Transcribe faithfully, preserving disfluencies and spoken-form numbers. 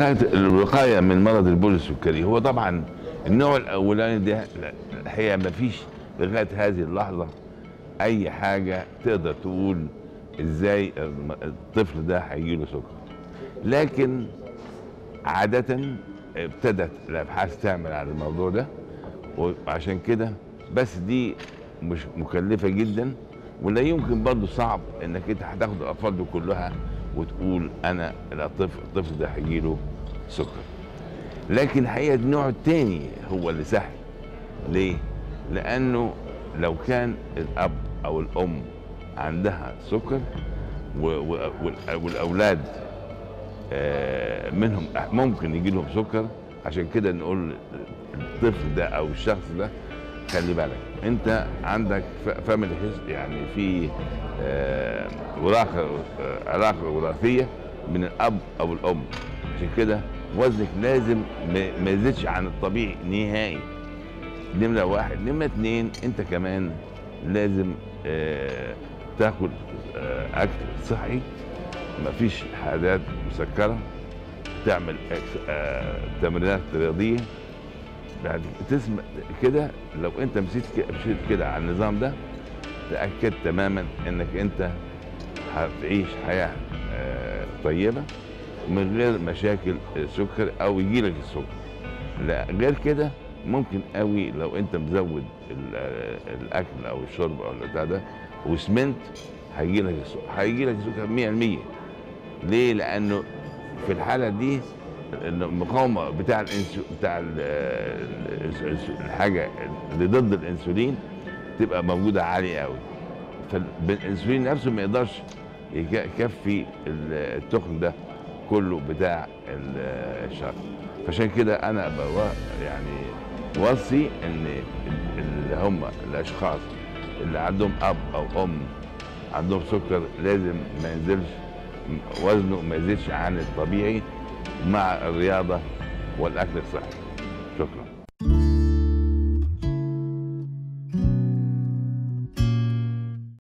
وقاية الوقاية من مرض البول السكري هو طبعا النوع الأولاني ده الحقيقة ما فيش لغاية هذه اللحظة أي حاجة تقدر تقول إزاي الطفل ده هيجيله سكر، لكن عادة ابتدت الأبحاث تعمل على الموضوع ده، وعشان كده بس دي مش مكلفة جدا، ولا يمكن برضه صعب انك انت هتاخد الاطفال دي كلها وتقول انا الطفل الطفل ده هيجيله سكر. لكن الحقيقه النوع الثاني هو اللي سهل. ليه؟ لانه لو كان الاب او الام عندها سكر والاولاد منهم ممكن يجي لهم سكر، عشان كده نقول الطفل ده او الشخص ده خلي بالك انت عندك فاميلي يعني في آه وراثه آه علاقه وراثيه من الاب او الام، عشان كده وزنك لازم ما يزيدش عن الطبيعي نهائي. نمره واحد. نمره اتنين، انت كمان لازم آه تاكل آه اكل صحي، مفيش حاجات مسكره، تعمل آه تمرينات رياضيه. بعد تسمع كده لو انت مشيت مشيت كده على النظام ده تاكد تماما انك انت هتعيش حياه طيبه من غير مشاكل سكر او يجيلك السكر. لا غير كده ممكن قوي لو انت مزود الاكل او الشرب او البتاع ده وسمنت هيجيلك السكر، هيجيلك السكر مية بالمية. ليه؟ لانه في الحاله دي المقاومه بتاع الانسو بتاع الحاجه اللي ضد الانسولين تبقى موجوده عاليه قوي، فالانسولين نفسه ما يقدرش يكفي التخن ده كله بتاع الشخص. فعشان كده انا يعني وصي ان اللي هم الاشخاص اللي عندهم اب او ام عندهم سكر لازم ما ينزلش وزنه، ما يزيدش عن الطبيعي مع الرياضة والأكل الصحي. شكرا.